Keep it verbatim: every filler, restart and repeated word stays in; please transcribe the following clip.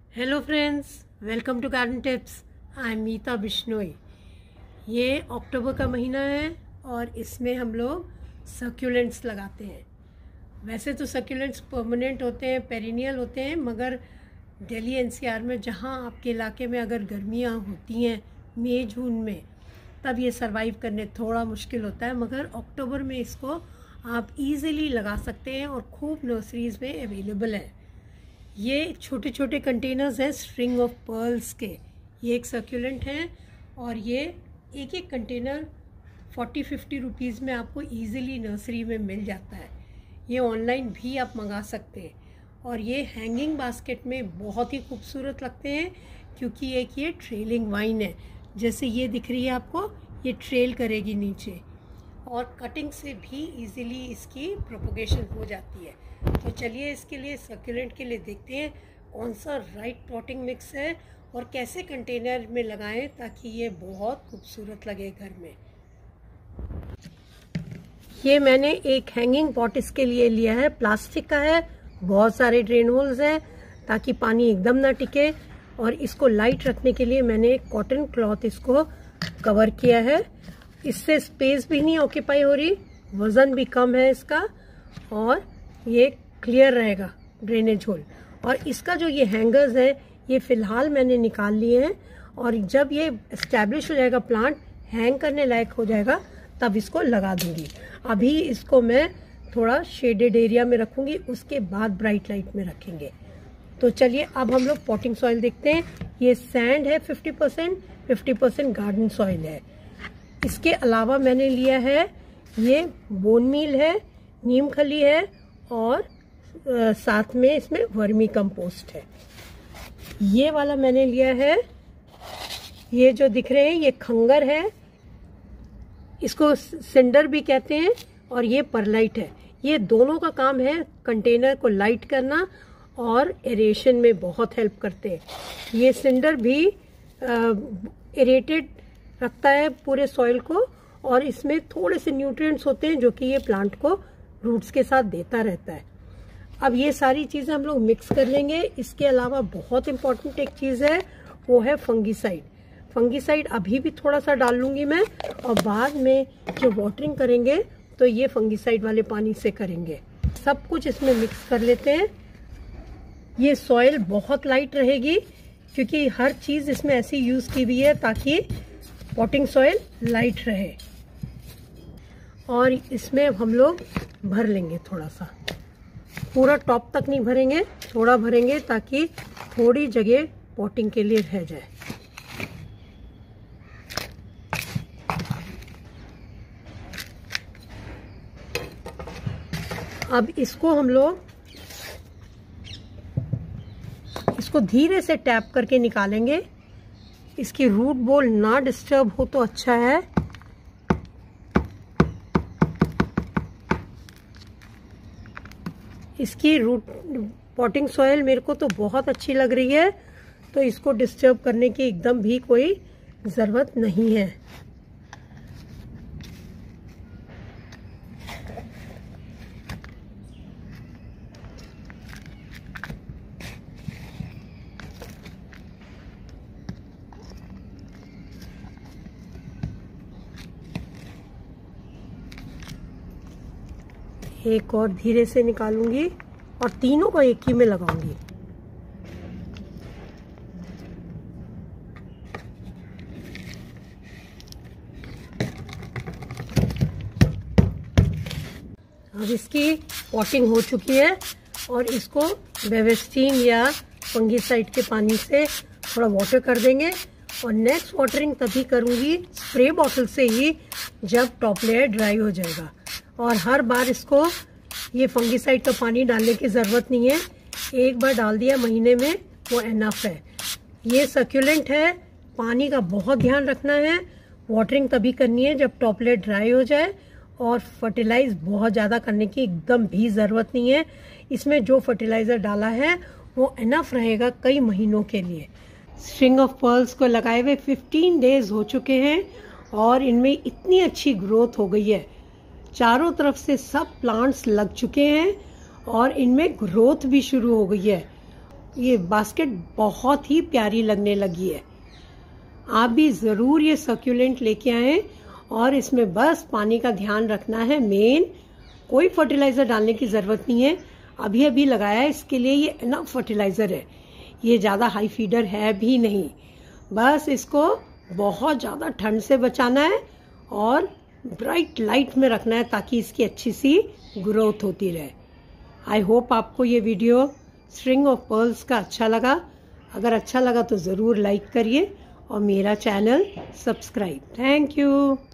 Hello friends, welcome to garden tips. I am Meeta Bishnoi. ये अक्टूबर का महीना है और इसमें हम लोग सक्यूलेंट्स लगाते हैं। वैसे तो सक्यूलेंट्स परमानेंट होते हैं, पेरिनियल होते हैं, मगर दिल्ली एनसीआर में जहाँ आपके इलाके में अगर गर्मियाँ होती हैं मई जून में, तब ये सरवाइव करने थोड़ा मुश्किल होता है, मगर अक्टूबर में इसको आप इजीली लगा सकते हैं और खूब नर्सरीज़ में अवेलेबल है। ये छोटे छोटे कंटेनर्स हैं स्ट्रिंग ऑफ पर्ल्स के। ये एक सर्कुलेंट हैं और ये एक एक कंटेनर फोर्टी फिफ्टी रुपीज़ में आपको इजीली नर्सरी में मिल जाता है। ये ऑनलाइन भी आप मंगा सकते हैं और ये हैंगिंग बास्केट में बहुत ही खूबसूरत लगते हैं, क्योंकि एक ये ट्रेलिंग वाइन है। जैसे ये दिख रही है आपको, ये ट्रेल करेगी नीचे और कटिंग से भी इजीली इसकी प्रोपोगेशन हो जाती है। तो चलिए इसके लिए सक्यूलेंट के लिए देखते हैं कौन सा राइट पॉटिंग मिक्स है और कैसे कंटेनर में लगाएं ताकि ये बहुत खूबसूरत लगे घर में। ये मैंने एक हैंगिंग पॉट इसके लिए लिया है, प्लास्टिक का है, बहुत सारे ड्रेन होल्स हैं ताकि पानी एकदम ना टिके। और इसको लाइट रखने के लिए मैंने एक कॉटन क्लॉथ इसको कवर किया है। इससे स्पेस भी नहीं ऑक्यूपाई हो रही, वज़न भी कम है इसका और ये क्लियर रहेगा ड्रेनेज होल। और इसका जो ये हैंगर्स हैं ये फ़िलहाल मैंने निकाल लिए हैं और जब ये इस्टेब्लिश हो जाएगा, प्लांट हैंग करने लायक हो जाएगा, तब इसको लगा दूंगी। अभी इसको मैं थोड़ा शेडेड एरिया में रखूंगी, उसके बाद ब्राइट लाइट में रखेंगे। तो चलिए अब हम लोग पॉटिंग सॉइल देखते हैं। ये सैंड है fifty percent, fifty percent garden soil है। इसके अलावा मैंने लिया है ये बोन मील है, नीम खली है और आ, साथ में इसमें वर्मी कंपोस्ट है। ये वाला मैंने लिया है, ये जो दिख रहे हैं ये खंगर है, इसको सिंडर भी कहते हैं, और ये परलाइट है। ये दोनों का काम है कंटेनर को लाइट करना और एरेशन में बहुत हेल्प करते हैं। ये सिंडर भी एरेटेड रखता है पूरे सॉइल को और इसमें थोड़े से न्यूट्रिएंट्स होते हैं जो कि ये प्लांट को रूट्स के साथ देता रहता है। अब ये सारी चीज़ें हम लोग मिक्स कर लेंगे। इसके अलावा बहुत इम्पॉर्टेंट एक चीज़ है, वो है फंगीसाइड। फंगीसाइड अभी भी थोड़ा सा डाल लूँगी मैं, और बाद में जो वाटरिंग करेंगे तो ये फंगीसाइड वाले पानी से करेंगे। सब कुछ इसमें मिक्स कर लेते हैं। ये सॉइल बहुत लाइट रहेगी क्योंकि हर चीज़ इसमें ऐसी यूज़ की हुई है ताकि पॉटिंग सॉइल लाइट रहे। और इसमें हम लोग भर लेंगे थोड़ा सा, पूरा टॉप तक नहीं भरेंगे, थोड़ा भरेंगे ताकि थोड़ी जगह पॉटिंग के लिए रह जाए। अब इसको हम लोग इसको धीरे से टैप करके निकालेंगे। इसकी रूट बॉल ना डिस्टर्ब हो तो अच्छा है। इसकी रूट पॉटिंग सॉइल मेरे को तो बहुत अच्छी लग रही है, तो इसको डिस्टर्ब करने की एकदम भी कोई ज़रूरत नहीं है। एक और धीरे से निकालूंगी और तीनों को एक ही में लगाऊंगी। अब इसकी पॉटिंग हो चुकी है और इसको बेवेस्टीन या फंगीसाइड के पानी से थोड़ा वाटर कर देंगे। और नेक्स्ट वाटरिंग तभी करूंगी स्प्रे बॉटल से ही जब टॉप लेयर ड्राई हो जाएगा। और हर बार इसको ये फंगीसाइड का पानी डालने की ज़रूरत नहीं है, एक बार डाल दिया महीने में वो एनफ है। ये सक्यूलेंट है, पानी का बहुत ध्यान रखना है। वाटरिंग तभी करनी है जब टॉप लेयर ड्राई हो जाए, और फर्टिलाइज बहुत ज़्यादा करने की एकदम भी ज़रूरत नहीं है। इसमें जो फर्टिलाइज़र डाला है वो एनफ रहेगा कई महीनों के लिए। स्ट्रिंग ऑफ पर्ल्स को लगाए हुए फिफ्टीन डेज हो चुके हैं और इनमें इतनी अच्छी ग्रोथ हो गई है। चारों तरफ से सब प्लांट्स लग चुके हैं और इनमें ग्रोथ भी शुरू हो गई है। ये बास्केट बहुत ही प्यारी लगने लगी है। आप भी ज़रूर ये सक्यूलेंट लेके आएँ और इसमें बस पानी का ध्यान रखना है। मेन कोई फर्टिलाइज़र डालने की ज़रूरत नहीं है। अभी अभी लगाया है, इसके लिए ये इनफ फर्टिलाइज़र है। ये ज़्यादा हाई फीडर है भी नहीं। बस इसको बहुत ज़्यादा ठंड से बचाना है और ब्राइट लाइट में रखना है ताकि इसकी अच्छी सी ग्रोथ होती रहे। आई होप आपको ये वीडियो स्ट्रिंग ऑफ पर्ल्स का अच्छा लगा। अगर अच्छा लगा तो ज़रूर लाइक करिए और मेरा चैनल सब्सक्राइब। Thank you.